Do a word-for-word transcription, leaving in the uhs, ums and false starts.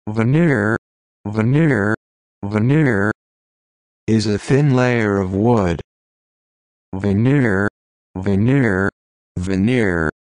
Veneer, veneer, veneer, is a thin layer of wood. veneer, veneer, Veneer